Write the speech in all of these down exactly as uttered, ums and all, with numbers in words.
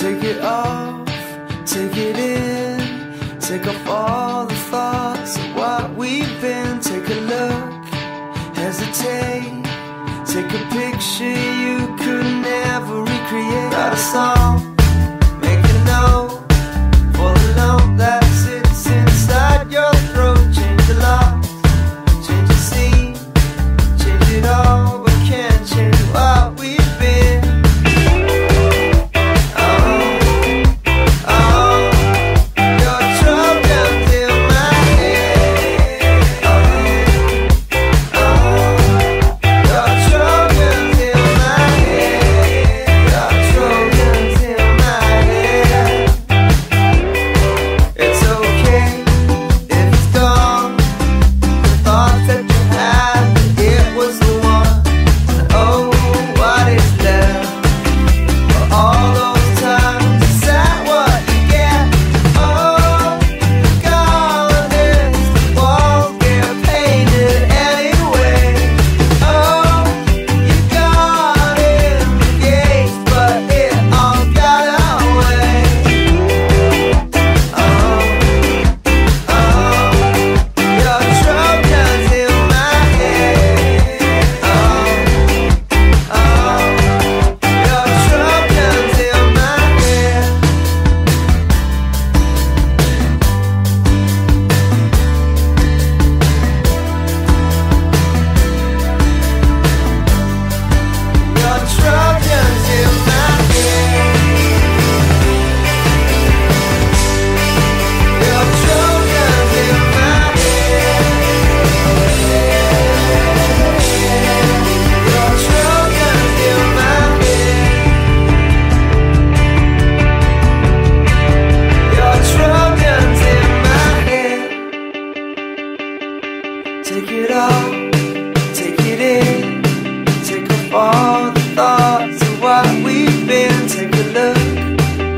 Take it off, take it in, take off all the thoughts of what we've been. Take a look, hesitate, take a picture you could never recreate. Write a song, make a note for the lump that sits inside your throat. Change the locks, change the scene, change it all, but can't change what we've been. Take it off, take it in, take off all the thoughts of what we've been. Take a look,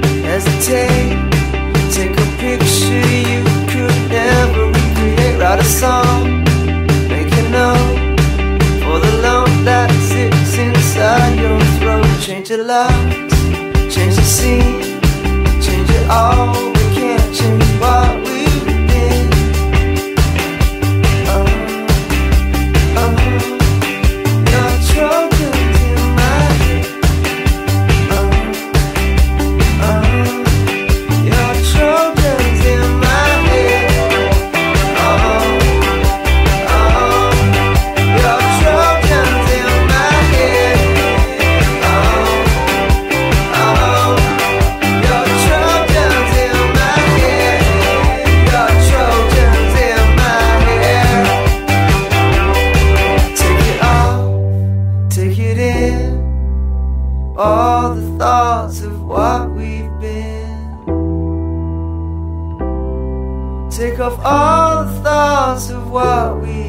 hesitate, take a picture you could never recreate. Write a song, make a note for the lump that sits inside your throat. Change the locks, change the scene, change it all, we can't change what we've been. All the thoughts of what we've been. Take off all the thoughts of what we